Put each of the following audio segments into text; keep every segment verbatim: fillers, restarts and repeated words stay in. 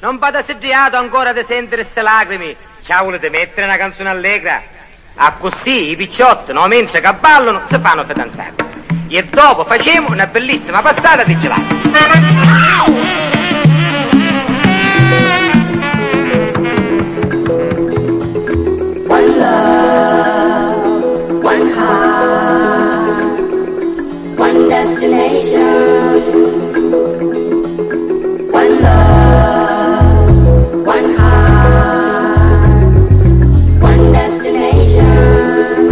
Non vado assediato ancora di sentire ste lacrime. Ciao, volete mettere una canzone allegra? A così i picciotti, no, mentre che ballano, si fanno fidanzare. E dopo facciamo una bellissima passata di gelati. One love, one heart, one destination. One love, one heart, one destination.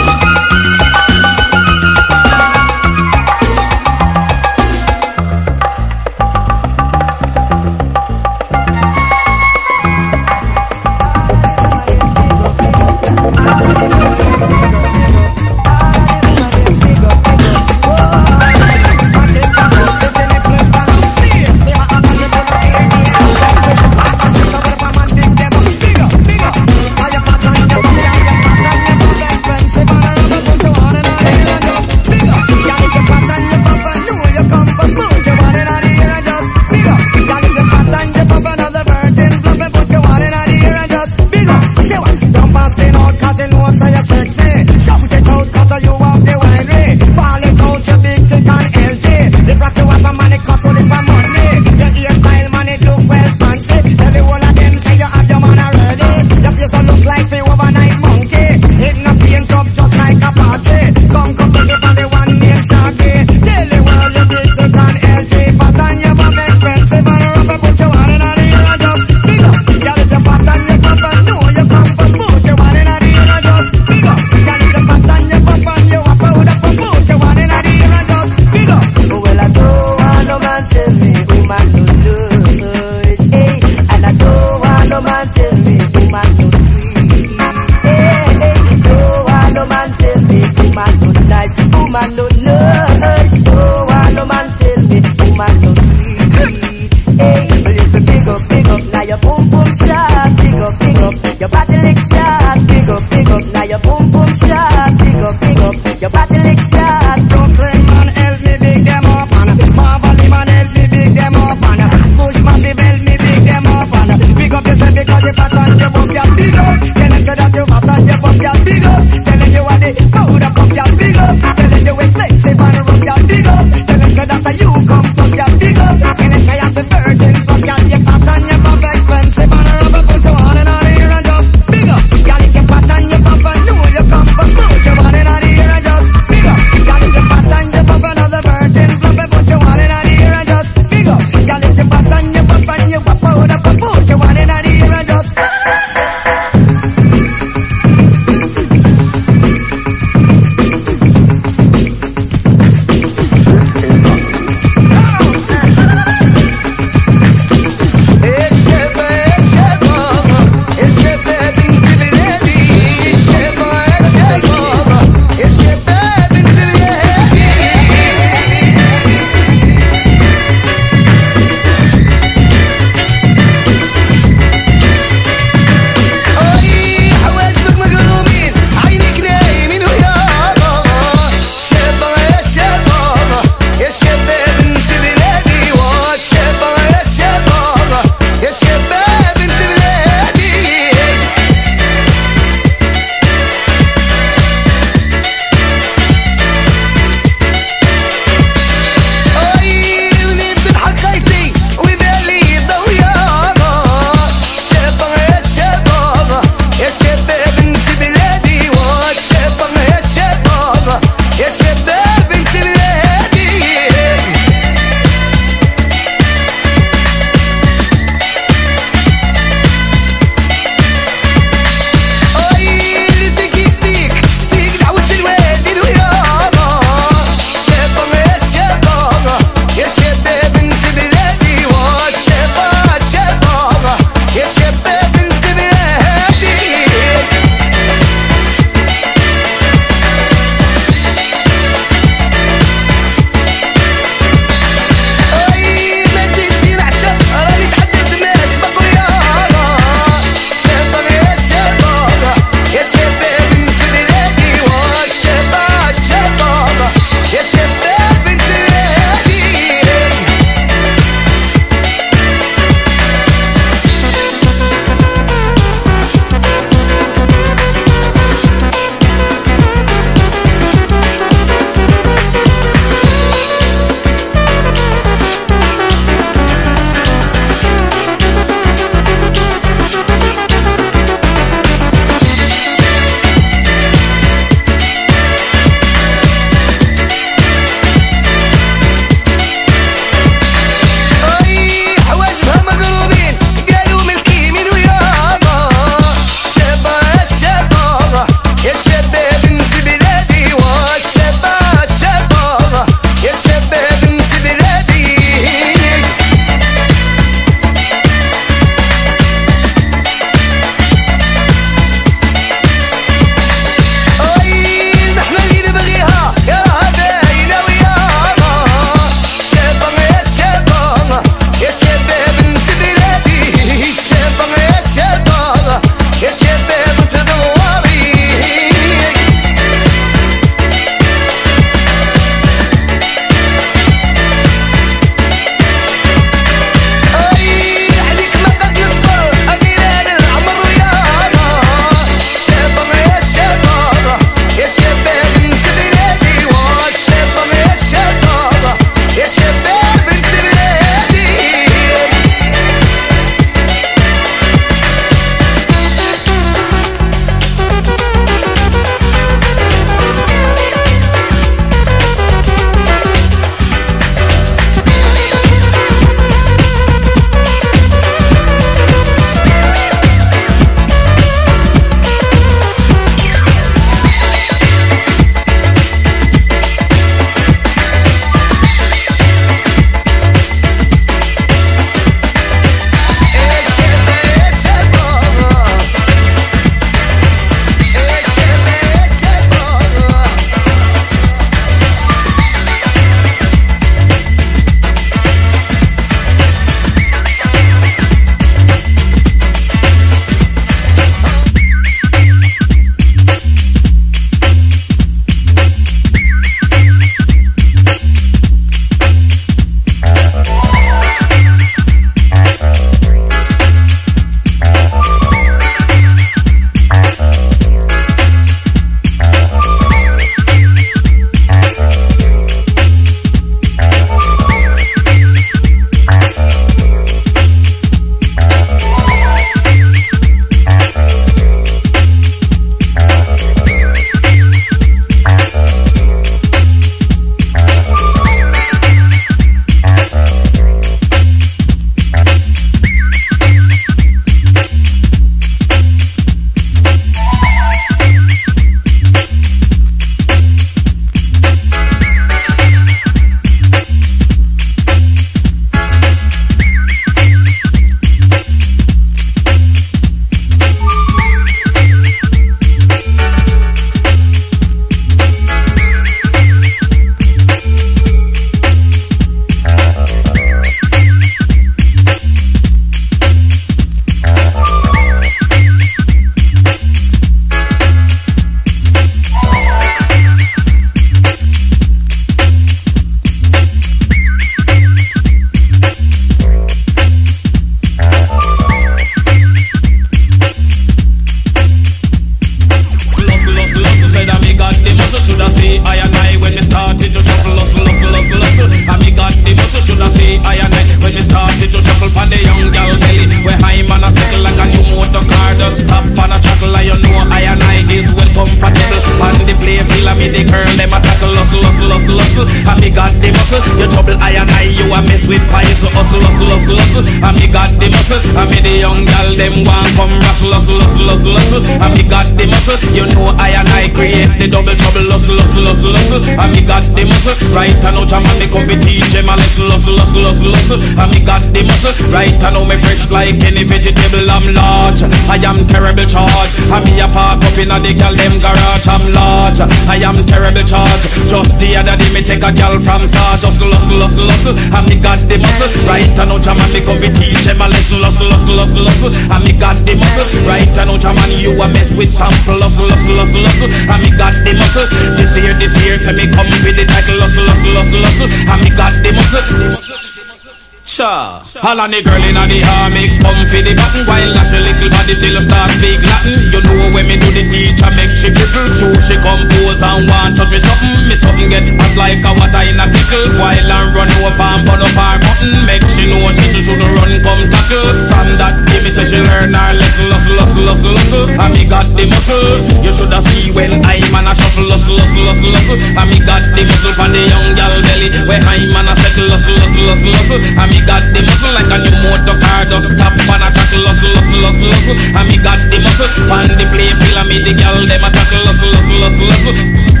got the muscle, should I say I and I when me started to shuffle, hustle, hustle, hustle, hustle. And me got the muscle, should I say I and I when me started to shuffle for the young gal belly. Where I'm on a cycle like a new motor car, just stop on a chuckle. I you know I and I is well comfortable. On the play field, me the girl them a tackle, hustle, hustle, hustle, hustle. And me got the muscle, you trouble I and I, you a mess with pies, so hustle, hustle, hustle, hustle. And me got the muscle, and me the young gal them want come rustle, hustle, hustle, hustle, hustle. And me got the muscle, you know I and I create the double trouble, hustle, hustle, hustle, hustle. And me got the muscle, right I know Jaman me come to teach him a lesson, hustle, hustle, hustle, hustle. And me got the muscle, right I know me fresh like any vegetable. I'm large, I am terrible charge. And me a park up in a the gal them garage. I'm large, I am terrible charge. Just the other day me take a gal from Sarge, hustle, hustle, hustle, hustle. And me got the muscle, right I know Jaman me come to teach him a lesson, hustle, hustle, hustle, hustle. And me got the muscle, right I know Jaman you a mess with sample, hustle, hustle, hustle, hustle. And me got the muscle, this year, this year, till me come with the title, hustle, hustle, hustle, hustle. And me got the muscle. Sure. All on the girl in the army come for the button while lash a little body till you start speak Latin. You know when me do the teacher make she cripple. True she compose and want touch me something. Me something get hot like a water in a pickle. While and run over and burn up her button. Make she know she should run come tackle. From that day me say she learn her lesson. Hustle, hustle, hustle, hustle. And me got the muscle. You shoulda see when I'm on a shuffle. Hustle, hustle, hustle, hustle. And me got the muscle for the young gal belly. Where I'm on a settle. Hustle, hustle, hustle, hustle. And me got the muscle like a new motor car, just stop on a tackle, hustle, hustle, hustle, hustle. And me got the muscle on the play field, and me the girl them a tackle, hustle, hustle, hustle, hustle.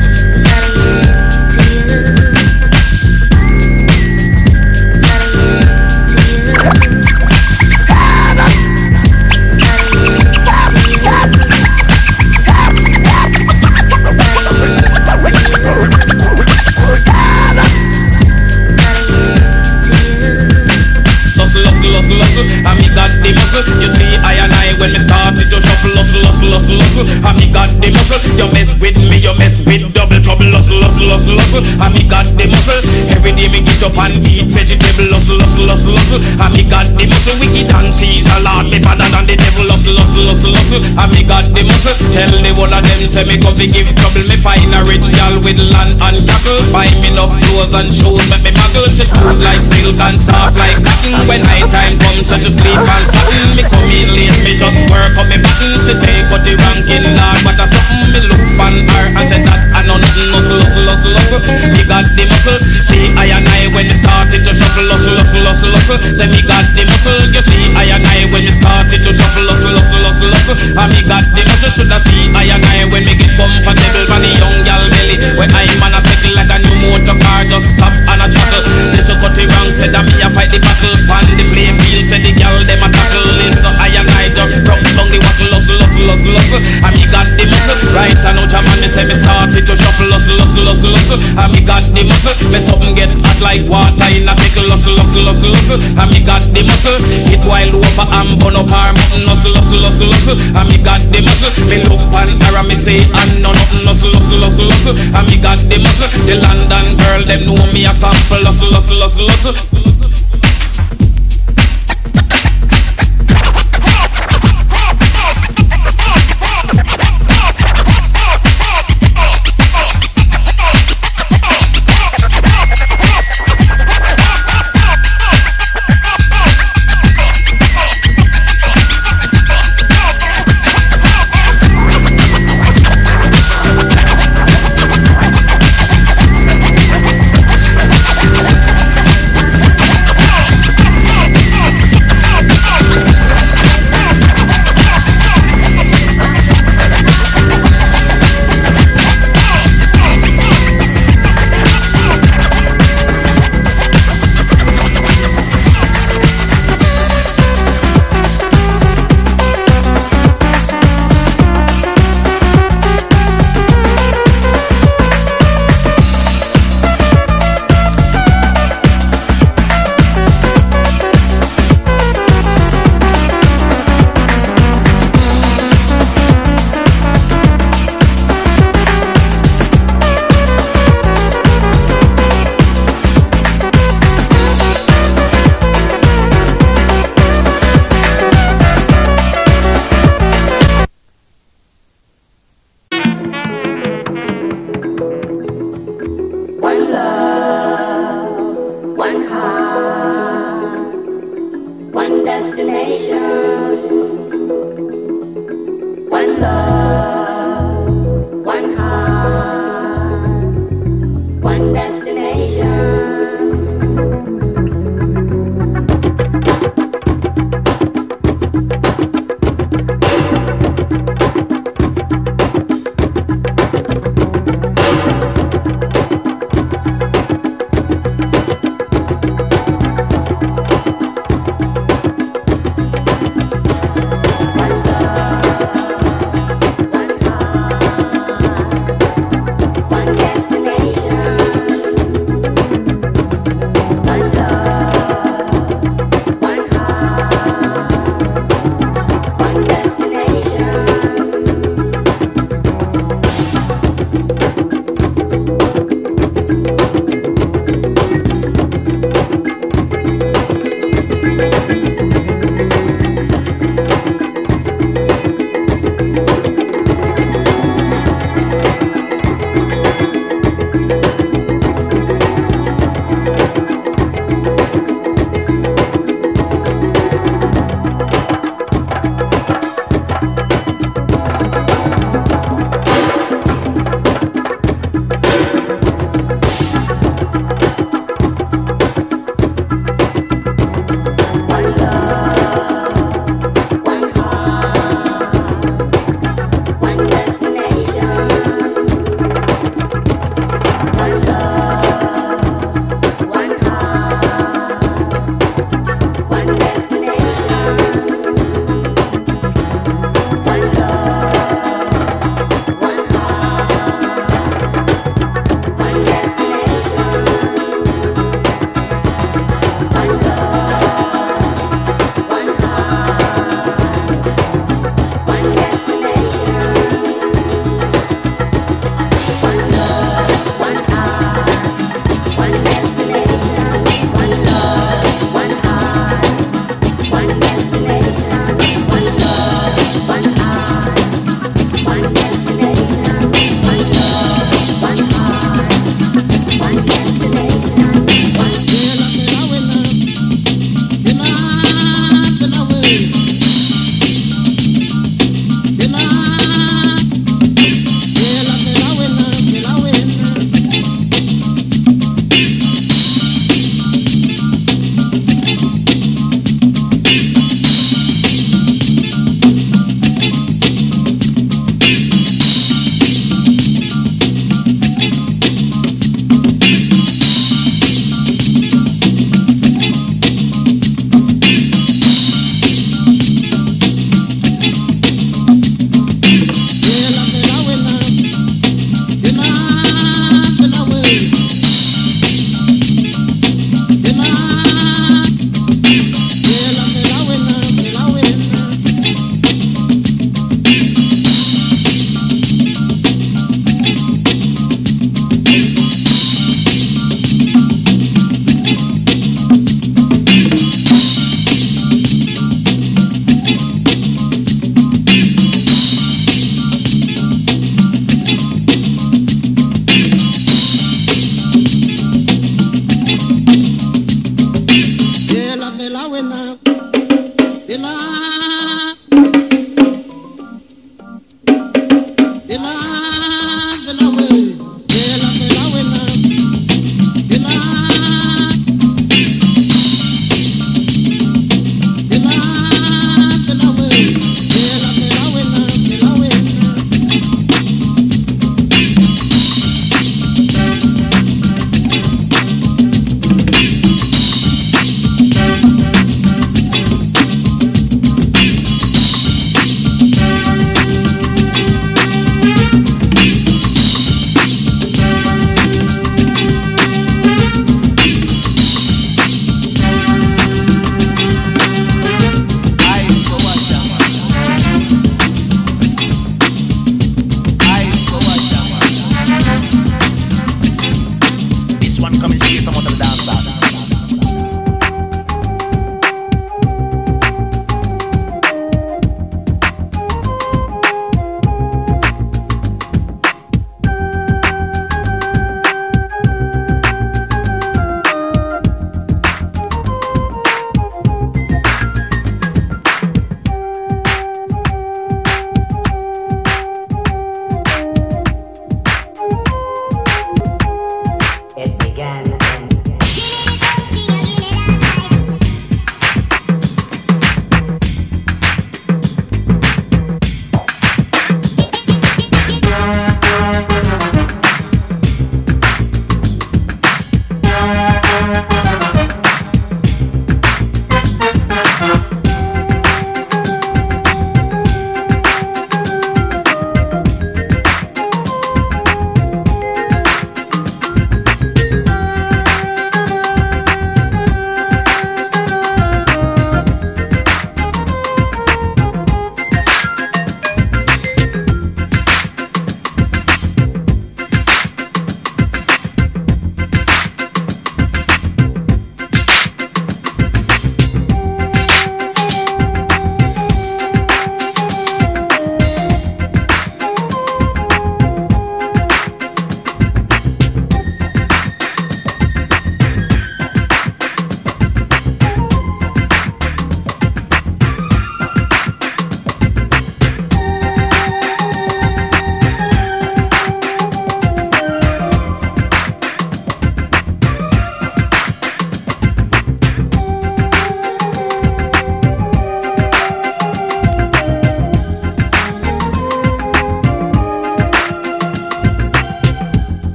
And me got the muscle, you see I and I when me started to shuffle, hustle, hustle, hustle, hustle. And me got the muscle, you mess with me, you mess with double trouble, hustle, hustle, hustle, hustle. And me got the muscle, every day me get up and eat vegetable, hustle, hustle, hustle, hustle. And me got the muscle, wicked and Caesar, Lord, me better than the devil, hustle, hustle, hustle, hustle. And me got the muscle, tell the one of them say me come to give trouble. Me find a rich gal with land and cattle, buy me enough clothes and shoes, make me muggle. She smooth like silk and soft like cotton. When night time comes, such a sleep and satin. Me come in late, me just work on me button. She say, but the ranking Lord, what a something. Me look on her and say that I know nothing, hustle, hustle, hustle, hustle. Me got the muscle, see I and I when me started to shuffle, hustle, hustle, hustle, hustle. Say me got the muscle, you see I and I when me started to shuffle, hustle, hustle, hustle, hustle. And me got the muscle, should I see I and I when me get comfortable for the young gal belly. When I'm on a cycle like a new motor car, just stop on a chuckle. This will cut it wrong, said that me a fight the battle. On the play field, said the gal them a tackle. So I and I just broke down the wackle, hustle, hustle, hustle, hustle. And me got the muscle, right I know Jaman me say me started to shuffle, hustle, hustle, hustle, hustle. And me got the muscle, me something get hot like water in a pickle, hustle, hustle, hustle, hustle. And me got the muscle, hit while over and burn up her mutton, hustle, hustle, hustle, hustle. And me got the muscle, me look on her and me say and no nothing, hustle, hustle, hustle, hustle. And me got the muscle, the London girl them know me a sample, hustle, hustle, hustle, hustle.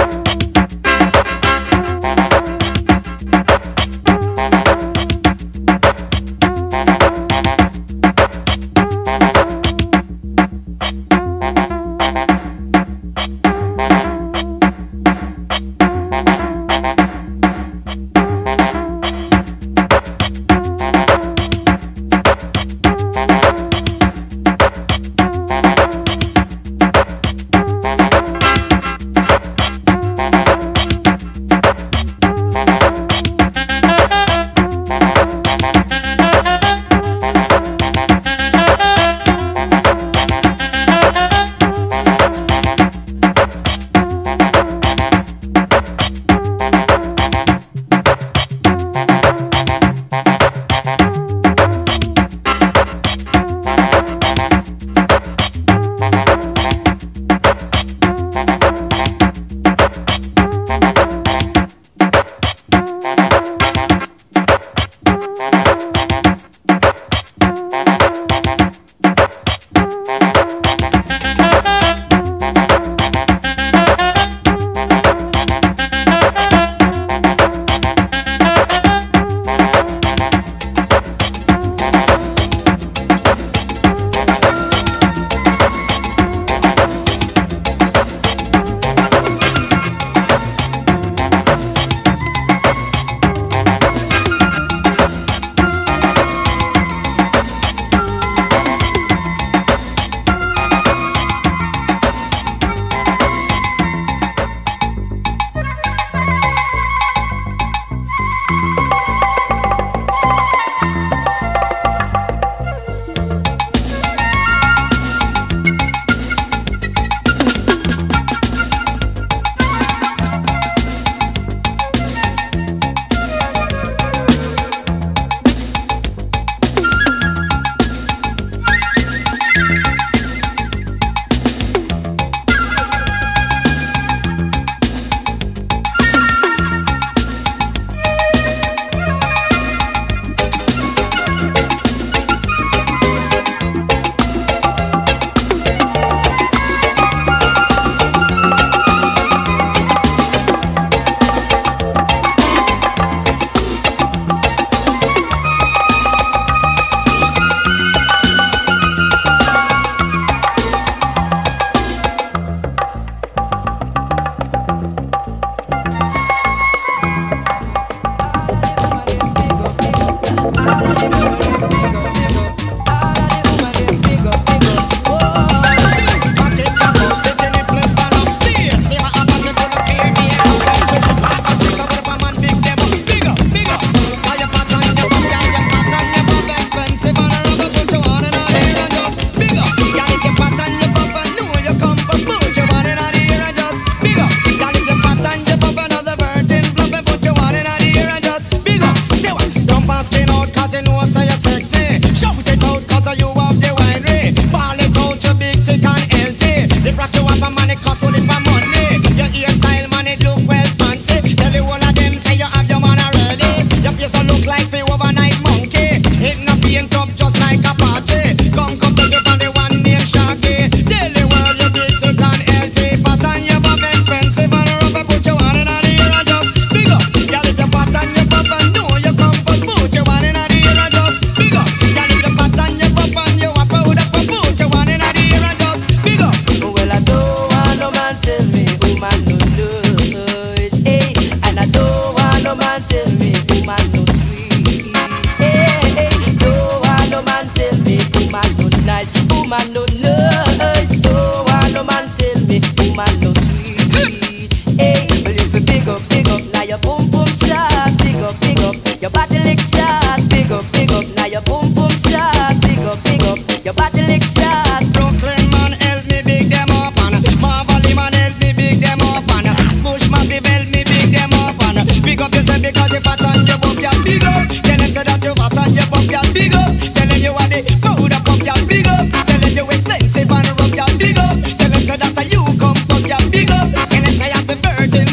Big up, tell them say that you come, cause you're big up. Tell them say I'm the virgin.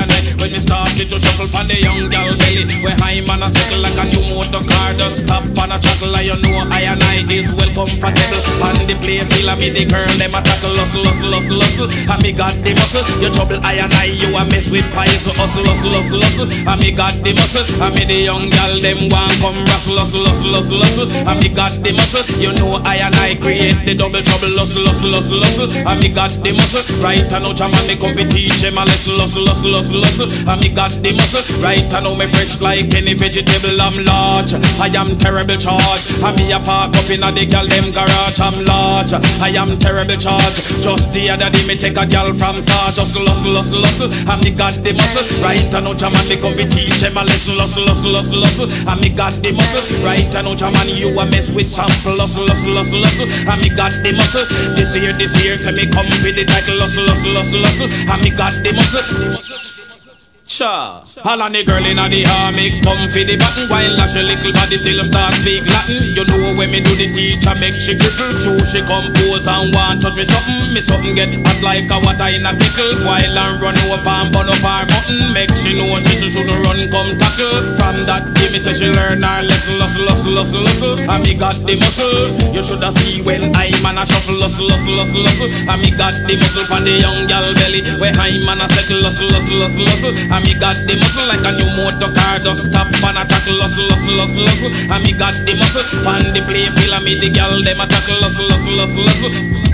and I when me started to shuffle on the young gal belly. Where high man a settle like a new motor car, just stop on a chuckle. And you know I and I is well comfortable. On the place till I me the girl them a tackle, hustle, hustle, hustle, hustle. And me got the muscle, you trouble I and I, you a mess with pies, so hustle, hustle, hustle, hustle. And me got the muscle, and me the young gal them want come rustle, hustle, hustle, hustle, hustle. And me got the muscle, you know I and I create the double trouble, hustle, hustle, hustle, hustle. And me got the muscle, right I know Jaman me come to teach him a lesson, hustle, hustle, hustle, hustle. And me got the muscle, right I know me fresh like any vegetable. I'm large, I am terrible charge. And me a park up in a the gal them garage. I'm large, I am terrible charge. Just the other day me take a gal from Sarge, hustle, hustle, hustle, hustle. And me got the muscle, right I know Jaman me come to teach him a lesson, hustle, hustle, hustle, hustle. And me got the muscle, right I know Jaman you a mess with sample, hustle, hustle, hustle, hustle. And me got the muscle, this year, this year, till me come with the title, hustle, hustle, hustle, hustle. And me got the muscle. Sure. All on the girl in the army come for the button while lash a little body till you start speak Latin. You know when me do the teacher make she cripple. True she compose and want touch me something. Me something get hot like a water in a pickle. While and run over and burn up her button. Make she know she shouldn't run come tackle. From that day me say she learn her lesson. Hustle, hustle, hustle, hustle. And me got the muscle. You shoulda see when I man a shuffle. Hustle, hustle, hustle, hustle. And me got the muscle for the young gal belly. Where I man a settle. Hustle, hustle, hustle, hustle. And me got the muscle like a new motor car, just stop and a tackle, hustle, hustle, hustle, hustle. And me got the muscle, on the play field and me the gal them a tackle, hustle, hustle, hustle, hustle.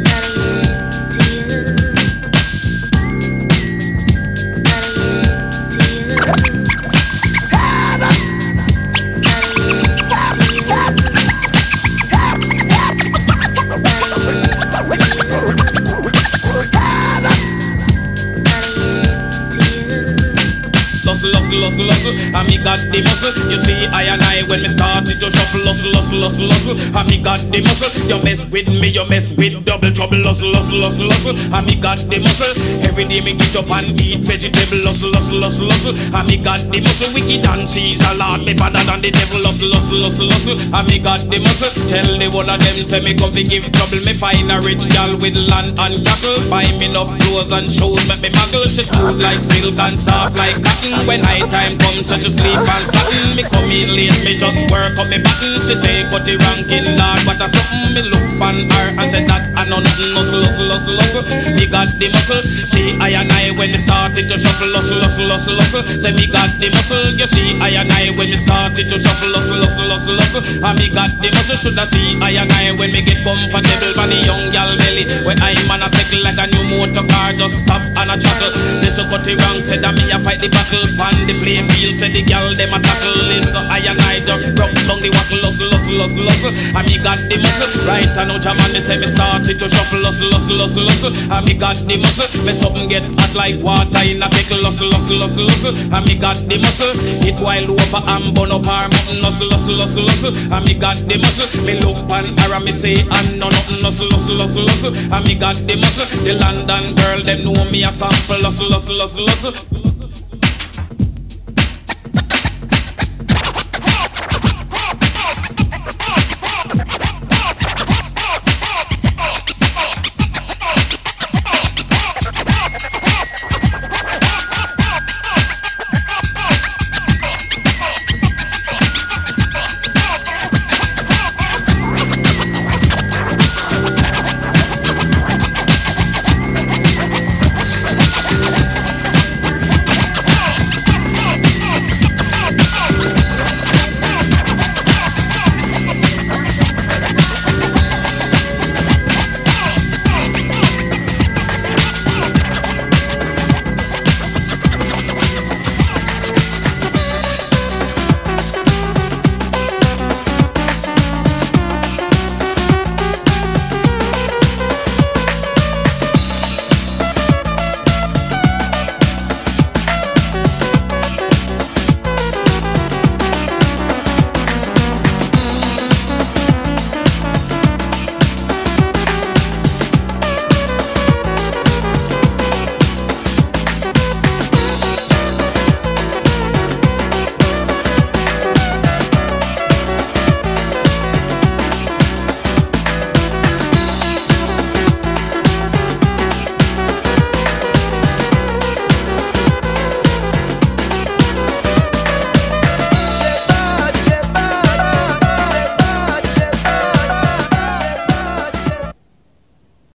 Hustle, hustle, hustle, and me got the muscle. You see I and I when me started to shuffle, hustle, hustle, hustle, hustle. And me got the muscle. You mess with me, you mess with double trouble, hustle, hustle, hustle, hustle. And me got the muscle. Every day me get up and eat vegetable, hustle, hustle, hustle, hustle. And me got the muscle. Wicked and Caesar, Lord, me father than the devil, hustle, hustle, hustle, hustle. And me got the muscle. Tell the one of them say me come to give trouble. Me find a rich gal with land and cattle. Buy me enough clothes and shoes, make me muggle. She smooth like silk and soft like cotton. When I time comes, so she sleep and satin. Me come in late, me just work up me button. She say, cut the ranking, Lord, what a something. Me look on her and say that I know nothing, hustle, hustle, hustle, hustle. Me got the muscle. See I and I when me started to shuffle, hustle, hustle, hustle, hustle. Say me got the muscle. You see I and I when me started to shuffle, hustle, hustle, hustle, hustle. And me got the muscle. Shoulda see I and I when me get comfortable for the young gal belly. When I man a cycle like a new motor car, just stop and a chuckle. This will cut the rank, say that me a fight the battle. Pan the play field, say the gal them a tackle. Listen, I and I just broke down the wackle, hustle, hustle, hustle, hustle. And me got the muscle. Right I know Jaman, me say me started to shuffle, hustle, hustle, hustle, hustle. And me got the muscle. Me something get hot like water in a pickle, hustle, hustle, hustle, hustle. And me got the muscle. It while over and burn up her mountain, hustle, hustle, hustle, hustle. And me got the muscle. Me look on her and me say and no nothing, hustle, hustle, hustle, hustle. And me got the muscle. The London girl them know me a sample, hustle, hustle, hustle, hustle.